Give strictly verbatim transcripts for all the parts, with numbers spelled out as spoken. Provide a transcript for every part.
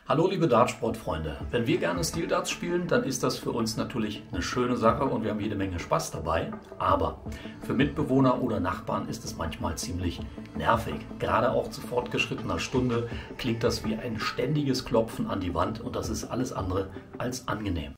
Hallo liebe Dartsportfreunde, wenn wir gerne Steel Darts spielen, dann ist das für uns natürlich eine schöne Sache und wir haben jede Menge Spaß dabei. Aber für Mitbewohner oder Nachbarn ist es manchmal ziemlich nervig. Gerade auch zu fortgeschrittener Stunde klingt das wie ein ständiges Klopfen an die Wand und das ist alles andere als angenehm.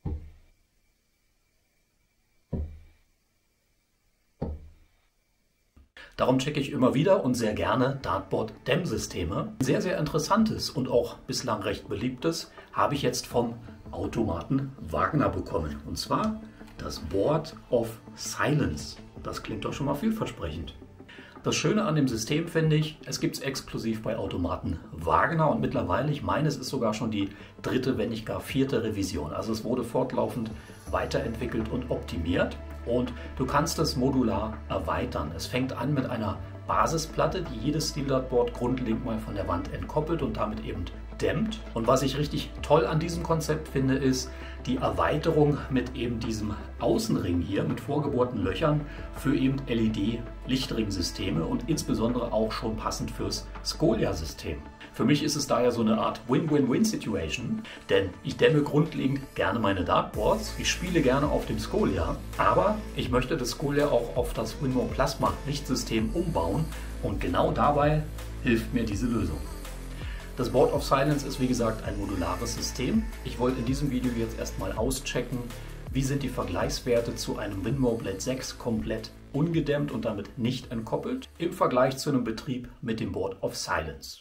Darum checke ich immer wieder und sehr gerne Dartboard-Dämmsysteme. Ein sehr, sehr interessantes und auch bislang recht beliebtes habe ich jetzt vom Automaten Wagner bekommen. Und zwar das Board of Silence. Das klingt doch schon mal vielversprechend. Das Schöne an dem System finde ich, es gibt es exklusiv bei Automaten Wagner und mittlerweile, ich meine, es ist sogar schon die dritte, wenn nicht gar vierte Revision. Also es wurde fortlaufend weiterentwickelt und optimiert. Und du kannst es modular erweitern. Es fängt an mit einer Basisplatte, die jedes Steel Dart Board grundlegend mal von der Wand entkoppelt und damit eben dämmt. Und was ich richtig toll an diesem Konzept finde, ist die Erweiterung mit eben diesem Außenring hier mit vorgebohrten Löchern für eben L E D-Lichtringsysteme und insbesondere auch schon passend fürs Scolia-System. Für mich ist es daher so eine Art Win-Win-Win-Situation, denn ich dämme grundlegend gerne meine Dartboards, ich spiele gerne auf dem Scolia, aber ich möchte das Scolia auch auf das Winmore Plasma Lichtsystem umbauen und genau dabei hilft mir diese Lösung. Das Board of Silence ist wie gesagt ein modulares System. Ich wollte in diesem Video jetzt erstmal auschecken, wie sind die Vergleichswerte zu einem Winmore Blade sechs komplett ungedämmt und damit nicht entkoppelt im Vergleich zu einem Betrieb mit dem Board of Silence.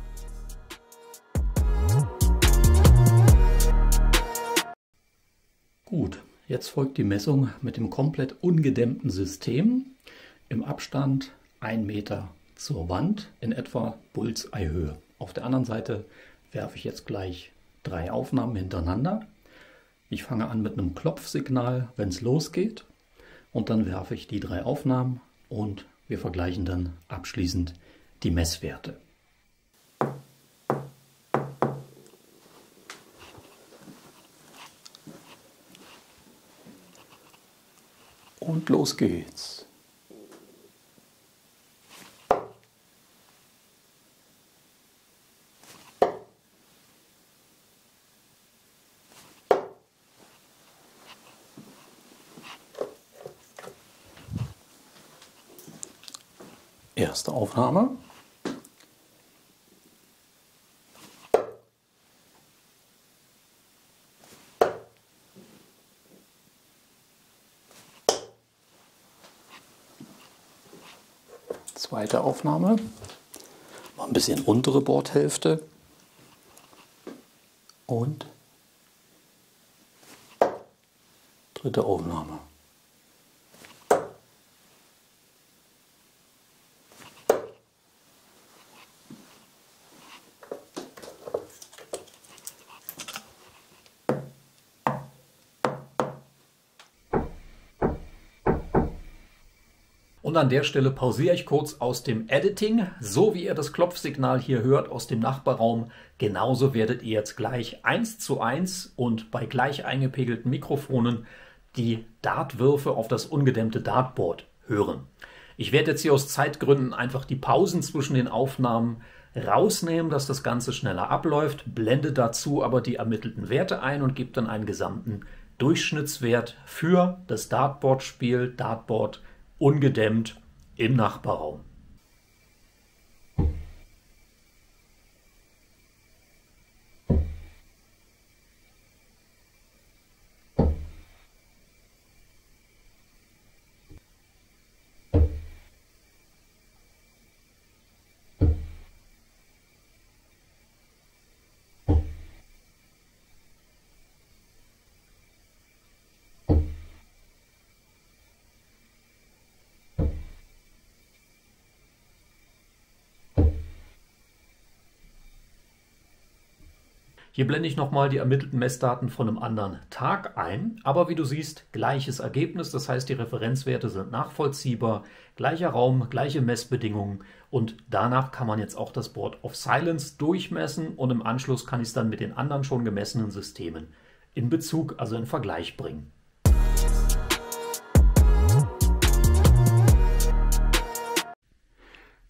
Gut, jetzt folgt die Messung mit dem komplett ungedämmten System im Abstand ein Meter zur Wand in etwa Bullseye-Höhe. Auf der anderen Seite werfe ich jetzt gleich drei Aufnahmen hintereinander. Ich fange an mit einem Klopfsignal, wenn es losgeht, und dann werfe ich die drei Aufnahmen und wir vergleichen dann abschließend die Messwerte. Und los geht's. Erste Aufnahme. Zweite Aufnahme, mal ein bisschen untere Bordhälfte und dritte Aufnahme. Und an der Stelle pausiere ich kurz aus dem Editing. So wie ihr das Klopfsignal hier hört aus dem Nachbarraum, genauso werdet ihr jetzt gleich eins zu eins und bei gleich eingepegelten Mikrofonen die Dartwürfe auf das ungedämmte Dartboard hören. Ich werde jetzt hier aus Zeitgründen einfach die Pausen zwischen den Aufnahmen rausnehmen, dass das Ganze schneller abläuft, blende dazu aber die ermittelten Werte ein und gebe dann einen gesamten Durchschnittswert für das Dartboard-Spiel, Dartboard ungedämmt im Nachbarraum. Hier blende ich nochmal die ermittelten Messdaten von einem anderen Tag ein, aber wie du siehst, gleiches Ergebnis, das heißt die Referenzwerte sind nachvollziehbar, gleicher Raum, gleiche Messbedingungen und danach kann man jetzt auch das Board of Silence durchmessen und im Anschluss kann ich es dann mit den anderen schon gemessenen Systemen in Bezug, also in Vergleich bringen.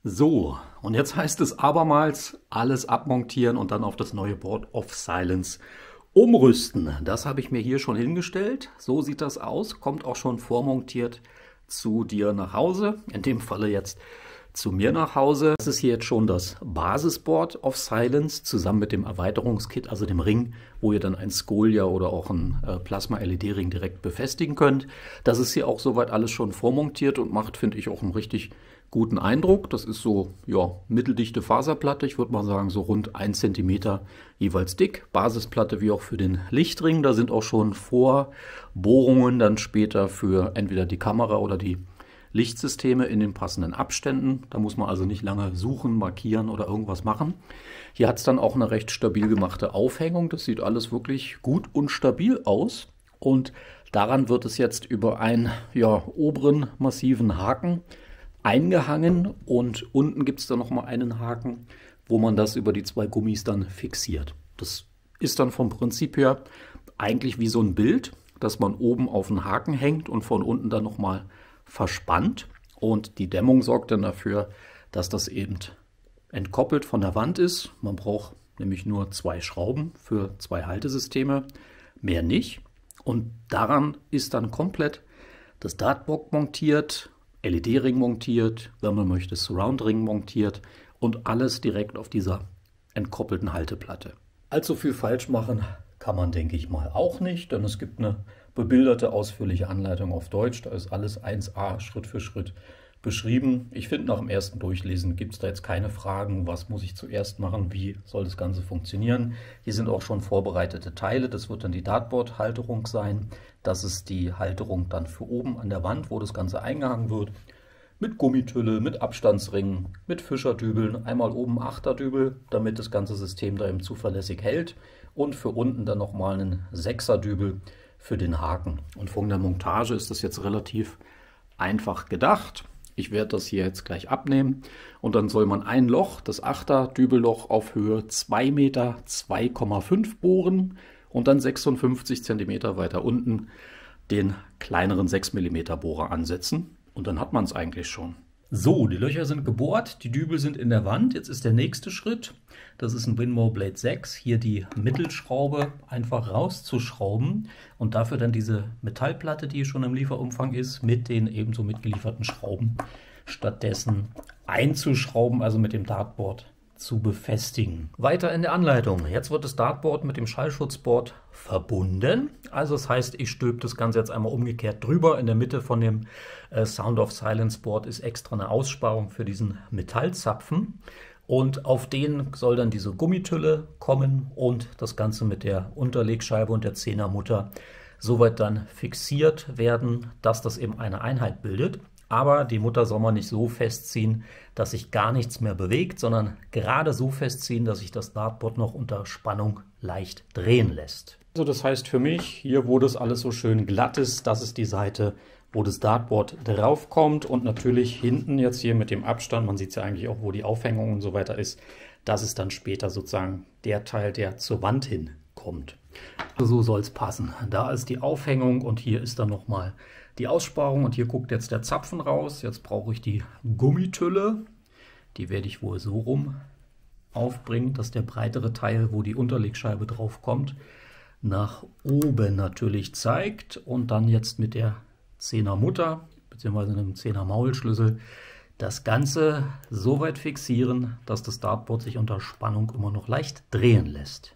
So, und jetzt heißt es abermals alles abmontieren und dann auf das neue Board of Silence umrüsten. Das habe ich mir hier schon hingestellt. So sieht das aus, kommt auch schon vormontiert zu dir nach Hause. In dem Falle jetzt zu mir nach Hause. Das ist hier jetzt schon das Basisboard of Silence zusammen mit dem Erweiterungskit, also dem Ring, wo ihr dann ein Scolia oder auch ein äh, Plasma-L E D-Ring direkt befestigen könnt. Das ist hier auch soweit alles schon vormontiert und macht, finde ich, auch einen richtig guten Eindruck. Das ist so, ja, mitteldichte Faserplatte. Ich würde mal sagen, so rund ein Zentimeter jeweils dick. Basisplatte wie auch für den Lichtring. Da sind auch schon Vorbohrungen dann später für entweder die Kamera oder die Lichtsysteme in den passenden Abständen. Da muss man also nicht lange suchen, markieren oder irgendwas machen. Hier hat es dann auch eine recht stabil gemachte Aufhängung. Das sieht alles wirklich gut und stabil aus. Und daran wird es jetzt über einen ja, oberen massiven Haken eingehangen. Und unten gibt es dann nochmal einen Haken, wo man das über die zwei Gummis dann fixiert. Das ist dann vom Prinzip her eigentlich wie so ein Bild, dass man oben auf den Haken hängt und von unten dann nochmal verspannt, und die Dämmung sorgt dann dafür, dass das eben entkoppelt von der Wand ist. Man braucht nämlich nur zwei Schrauben für zwei Haltesysteme, mehr nicht. Und daran ist dann komplett das Dartboard montiert, L E D-Ring montiert, wenn man möchte Surround-Ring montiert und alles direkt auf dieser entkoppelten Halteplatte. Allzu viel falsch machen kann man, denke ich mal, auch nicht, denn es gibt eine bebilderte, ausführliche Anleitung auf Deutsch. Da ist alles eins a Schritt für Schritt beschrieben. Ich finde, nach dem ersten Durchlesen gibt es da jetzt keine Fragen, was muss ich zuerst machen, wie soll das Ganze funktionieren. Hier sind auch schon vorbereitete Teile. Das wird dann die Dartboard-Halterung sein. Das ist die Halterung dann für oben an der Wand, wo das Ganze eingehangen wird. Mit Gummitülle, mit Abstandsringen, mit Fischerdübeln. Einmal oben Achterdübel, damit das ganze System da eben zuverlässig hält. Und für unten dann nochmal einen Sechserdübel für den Haken. Und von der Montage ist das jetzt relativ einfach gedacht. Ich werde das hier jetzt gleich abnehmen und dann soll man ein Loch, das Achter-Dübelloch, auf Höhe zwei Meter zwei Komma fünf bohren und dann sechsundfünfzig Zentimeter weiter unten den kleineren sechs Millimeter Bohrer ansetzen und dann hat man es eigentlich schon. So, die Löcher sind gebohrt, die Dübel sind in der Wand. Jetzt ist der nächste Schritt, das ist ein Winmau Blade sechs, hier die Mittelschraube einfach rauszuschrauben und dafür dann diese Metallplatte, die schon im Lieferumfang ist, mit den ebenso mitgelieferten Schrauben stattdessen einzuschrauben, also mit dem Dartboard zu befestigen. Weiter in der Anleitung. Jetzt wird das Dartboard mit dem Schallschutzboard verbunden. Also das heißt, ich stülpe das Ganze jetzt einmal umgekehrt drüber. In der Mitte von dem äh, Sound of Silence Board ist extra eine Aussparung für diesen Metallzapfen. Und auf den soll dann diese Gummitülle kommen und das Ganze mit der Unterlegscheibe und der Zehnermutter soweit dann fixiert werden, dass das eben eine Einheit bildet. Aber die Mutter soll man nicht so festziehen, dass sich gar nichts mehr bewegt, sondern gerade so festziehen, dass sich das Dartboard noch unter Spannung leicht drehen lässt. Also das heißt für mich, hier wo das alles so schön glatt ist, das ist die Seite, wo das Dartboard drauf kommt und natürlich hinten jetzt hier mit dem Abstand, man sieht ja eigentlich auch, wo die Aufhängung und so weiter ist, das ist dann später sozusagen der Teil, der zur Wand hin kommt. So soll es passen. Da ist die Aufhängung und hier ist dann nochmal die Aussparung und hier guckt jetzt der Zapfen raus. Jetzt brauche ich die Gummitülle. Die werde ich wohl so rum aufbringen, dass der breitere Teil, wo die Unterlegscheibe drauf kommt, nach oben natürlich zeigt und dann jetzt mit der Zehner Mutter bzw. einem Zehner Maulschlüssel das Ganze so weit fixieren, dass das Dartboard sich unter Spannung immer noch leicht drehen lässt.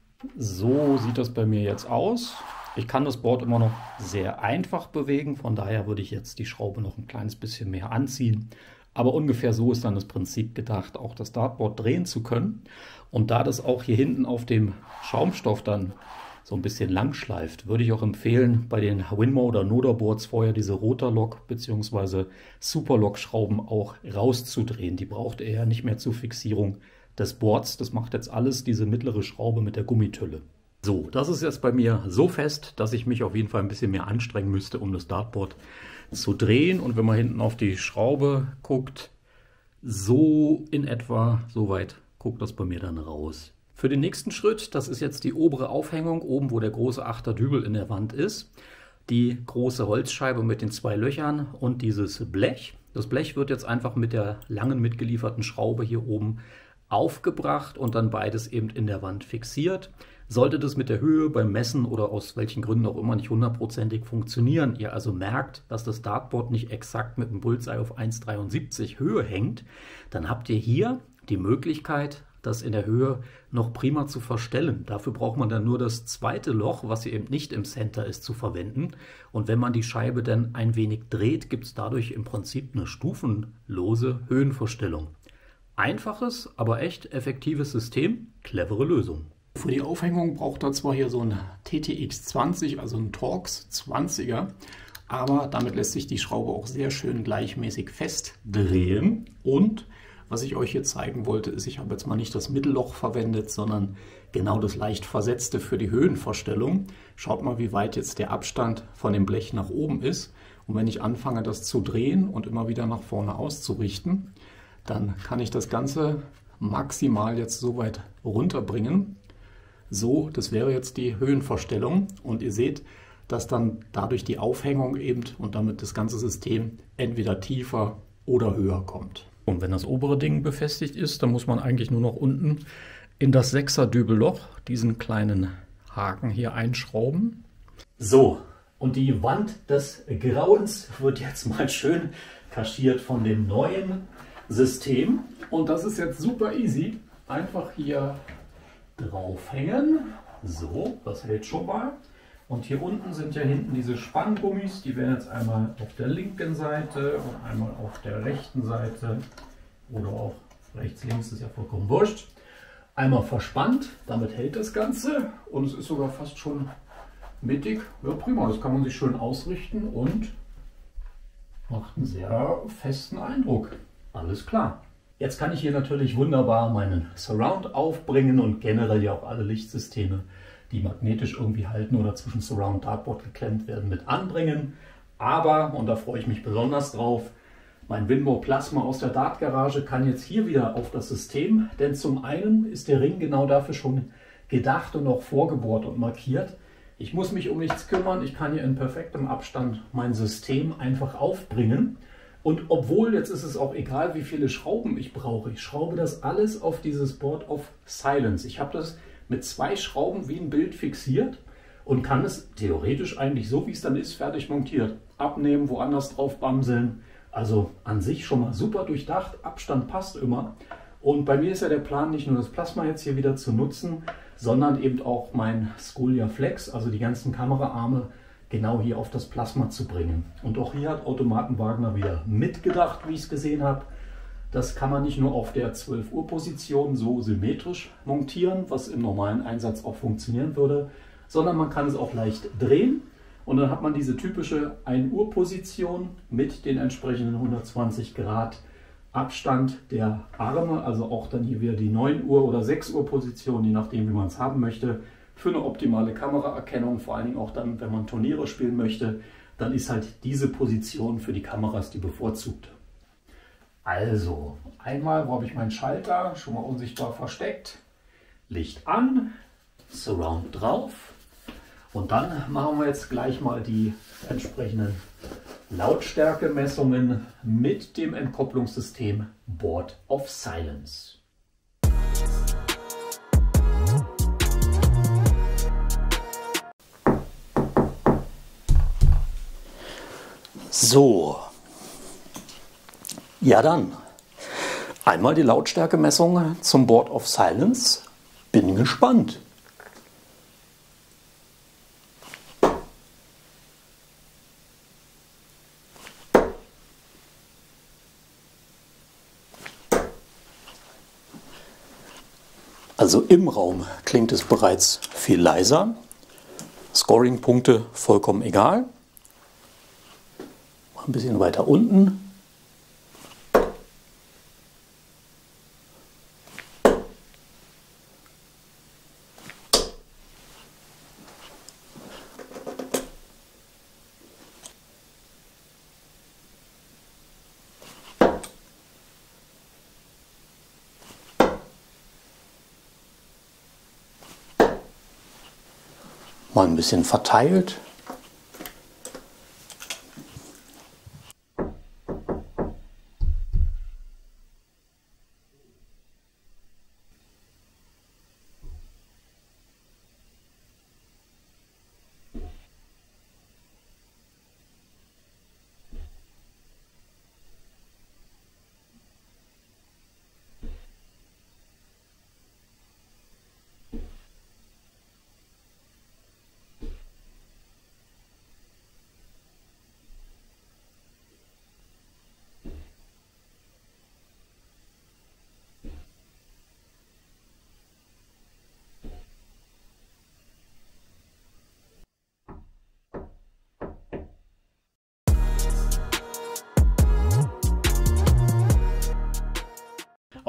So sieht das bei mir jetzt aus. Ich kann das Board immer noch sehr einfach bewegen, von daher würde ich jetzt die Schraube noch ein kleines bisschen mehr anziehen. Aber ungefähr so ist dann das Prinzip gedacht, auch das Dartboard drehen zu können. Und da das auch hier hinten auf dem Schaumstoff dann so ein bisschen lang schleift, würde ich auch empfehlen, bei den Winmau oder Noda-Boards vorher diese Rotorlock bzw. Superlock-Schrauben auch rauszudrehen. Die braucht ihr ja nicht mehr zur Fixierung des Boards. Das macht jetzt alles diese mittlere Schraube mit der Gummitülle. So, das ist jetzt bei mir so fest, dass ich mich auf jeden Fall ein bisschen mehr anstrengen müsste, um das Dartboard zu drehen. Und wenn man hinten auf die Schraube guckt, so in etwa, so weit guckt das bei mir dann raus. Für den nächsten Schritt, das ist jetzt die obere Aufhängung, oben wo der große Achterdübel in der Wand ist, die große Holzscheibe mit den zwei Löchern und dieses Blech. Das Blech wird jetzt einfach mit der langen mitgelieferten Schraube hier oben aufgebracht und dann beides eben in der Wand fixiert. Sollte das mit der Höhe beim Messen oder aus welchen Gründen auch immer nicht hundertprozentig funktionieren, ihr also merkt, dass das Dartboard nicht exakt mit dem Bullseye auf eins Komma dreiundsiebzig Höhe hängt, dann habt ihr hier die Möglichkeit, das in der Höhe noch prima zu verstellen. Dafür braucht man dann nur das zweite Loch, was hier eben nicht im Center ist, zu verwenden. Und wenn man die Scheibe dann ein wenig dreht, gibt es dadurch im Prinzip eine stufenlose Höhenverstellung. Einfaches, aber echt effektives System, clevere Lösung. Für die Aufhängung braucht er zwar hier so ein T T X zwanzig, also ein Torx zwanziger, aber damit lässt sich die Schraube auch sehr schön gleichmäßig festdrehen. Und was ich euch hier zeigen wollte, ist, ich habe jetzt mal nicht das Mittelloch verwendet, sondern genau das leicht versetzte für die Höhenverstellung. Schaut mal, wie weit jetzt der Abstand von dem Blech nach oben ist. Und wenn ich anfange, das zu drehen und immer wieder nach vorne auszurichten, dann kann ich das Ganze maximal jetzt so weit runterbringen. So, das wäre jetzt die Höhenverstellung. Und ihr seht, dass dann dadurch die Aufhängung eben und damit das ganze System entweder tiefer oder höher kommt. Und wenn das obere Ding befestigt ist, dann muss man eigentlich nur noch unten in das Sechser-Dübelloch diesen kleinen Haken hier einschrauben. So, und die Wand des Grauens wird jetzt mal schön kaschiert von dem neuen System. Und das ist jetzt super easy. Einfach hier draufhängen. So, das hält schon mal. Und hier unten sind ja hinten diese Spanngummis, die werden jetzt einmal auf der linken Seite und einmal auf der rechten Seite oder auch rechts, links, ist ja vollkommen wurscht. Einmal verspannt, damit hält das Ganze und es ist sogar fast schon mittig. Ja, prima, das kann man sich schön ausrichten und macht einen sehr festen Eindruck. Alles klar. Jetzt kann ich hier natürlich wunderbar meinen Surround aufbringen und generell ja auch alle Lichtsysteme, die magnetisch irgendwie halten oder zwischen Surround und Dartboard geklemmt werden, mit anbringen. Aber, und da freue ich mich besonders drauf, mein Winmo Plasma aus der Dart-Garage kann jetzt hier wieder auf das System, denn zum einen ist der Ring genau dafür schon gedacht und auch vorgebohrt und markiert. Ich muss mich um nichts kümmern, ich kann hier in perfektem Abstand mein System einfach aufbringen. Und obwohl, jetzt ist es auch egal, wie viele Schrauben ich brauche, ich schraube das alles auf dieses Board of Silence. Ich habe das mit zwei Schrauben wie ein Bild fixiert und kann es theoretisch eigentlich so, wie es dann ist, fertig montiert. Abnehmen, woanders drauf bamseln. Also an sich schon mal super durchdacht, Abstand passt immer. Und bei mir ist ja der Plan, nicht nur das Plasma jetzt hier wieder zu nutzen, sondern eben auch mein Sculia Flex, also die ganzen Kameraarme, genau hier auf das Plasma zu bringen. Und auch hier hat Automaten Wagner wieder mitgedacht, wie ich es gesehen habe. Das kann man nicht nur auf der zwölf Uhr Position so symmetrisch montieren, was im normalen Einsatz auch funktionieren würde, sondern man kann es auch leicht drehen und dann hat man diese typische ein Uhr Position mit den entsprechenden hundertzwanzig Grad Abstand der Arme, also auch dann hier wieder die neun Uhr oder sechs Uhr Position, je nachdem wie man es haben möchte, für eine optimale Kameraerkennung, vor allen Dingen auch dann, wenn man Turniere spielen möchte, dann ist halt diese Position für die Kameras die bevorzugte. Also, einmal, wo habe ich meinen Schalter, schon mal unsichtbar versteckt, Licht an, Surround drauf und dann machen wir jetzt gleich mal die entsprechenden Lautstärkemessungen mit dem Entkopplungssystem Board of Silence. So, ja dann, einmal die Lautstärkemessung zum Board of Silence. Bin gespannt. Also im Raum klingt es bereits viel leiser. Scoring-Punkte vollkommen egal. Ein bisschen weiter unten. Mal ein bisschen verteilt.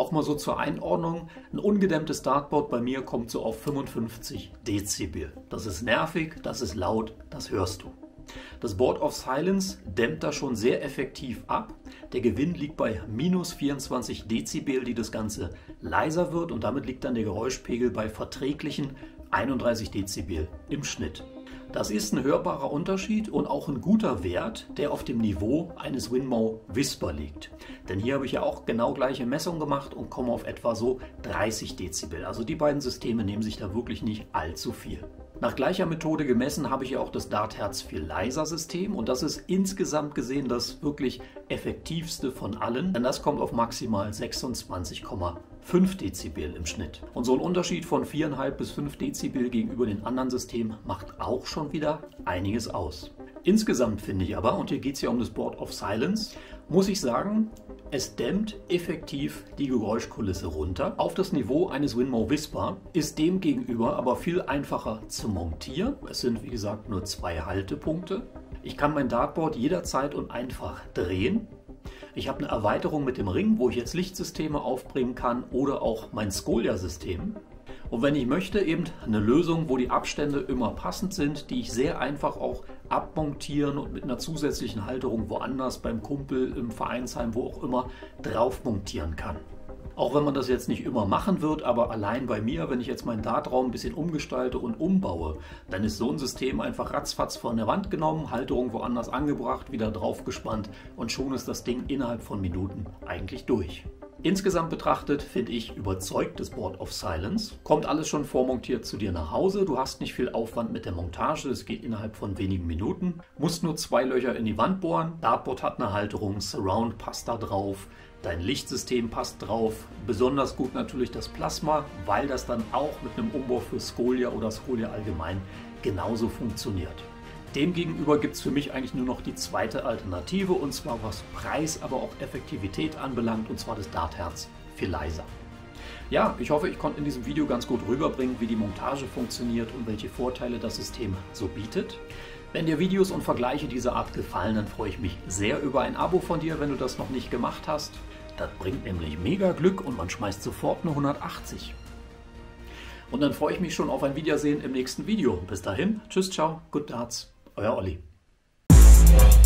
Nochmal so zur Einordnung, ein ungedämmtes Dartboard bei mir kommt so auf fünfundfünfzig Dezibel. Das ist nervig, das ist laut, das hörst du. Das Board of Silence dämmt da schon sehr effektiv ab. Der Gewinn liegt bei minus vierundzwanzig Dezibel, die das Ganze leiser wird, und damit liegt dann der Geräuschpegel bei verträglichen einunddreißig Dezibel im Schnitt. Das ist ein hörbarer Unterschied und auch ein guter Wert, der auf dem Niveau eines Winmau Whisper liegt. Denn hier habe ich ja auch genau gleiche Messungen gemacht und komme auf etwa so dreißig Dezibel. Also die beiden Systeme nehmen sich da wirklich nicht allzu viel. Nach gleicher Methode gemessen habe ich ja auch das Dartherz viel leiser System, und das ist insgesamt gesehen das wirklich effektivste von allen, denn das kommt auf maximal sechsundzwanzig Komma fünf Dezibel im Schnitt. Und so ein Unterschied von vier Komma fünf bis fünf Dezibel gegenüber den anderen Systemen macht auch schon wieder einiges aus. Insgesamt finde ich aber, und hier geht es ja um das Board of Silence, muss ich sagen, es dämmt effektiv die Geräuschkulisse runter. Auf das Niveau eines Winmau Whisper, ist demgegenüber aber viel einfacher zu montieren. Es sind wie gesagt nur zwei Haltepunkte. Ich kann mein Dartboard jederzeit und einfach drehen. Ich habe eine Erweiterung mit dem Ring, wo ich jetzt Lichtsysteme aufbringen kann, oder auch mein Scolia-System. Und wenn ich möchte, eben eine Lösung, wo die Abstände immer passend sind, die ich sehr einfach auch abmontieren und mit einer zusätzlichen Halterung woanders, beim Kumpel, im Vereinsheim, wo auch immer, drauf montieren kann. Auch wenn man das jetzt nicht immer machen wird, aber allein bei mir, wenn ich jetzt meinen Dartraum ein bisschen umgestalte und umbaue, dann ist so ein System einfach ratzfatz von der Wand genommen, Halterung woanders angebracht, wieder drauf gespannt, und schon ist das Ding innerhalb von Minuten eigentlich durch. Insgesamt betrachtet finde ich überzeugt das Board of Silence. Kommt alles schon vormontiert zu dir nach Hause. Du hast nicht viel Aufwand mit der Montage. Es geht innerhalb von wenigen Minuten. Musst nur zwei Löcher in die Wand bohren. Dartboard hat eine Halterung. Surround passt da drauf. Dein Lichtsystem passt drauf. Besonders gut natürlich das Plasma, weil das dann auch mit einem Umbau für Scolia oder Scolia allgemein genauso funktioniert. Demgegenüber gibt es für mich eigentlich nur noch die zweite Alternative, und zwar was Preis, aber auch Effektivität anbelangt, und zwar das Dartherz viel leiser. Ja, ich hoffe, ich konnte in diesem Video ganz gut rüberbringen, wie die Montage funktioniert und welche Vorteile das System so bietet. Wenn dir Videos und Vergleiche dieser Art gefallen, dann freue ich mich sehr über ein Abo von dir, wenn du das noch nicht gemacht hast. Das bringt nämlich mega Glück und man schmeißt sofort eine hundertachtzig. Und dann freue ich mich schon auf ein Wiedersehen im nächsten Video. Bis dahin, tschüss, ciao, good darts. Euer Olli.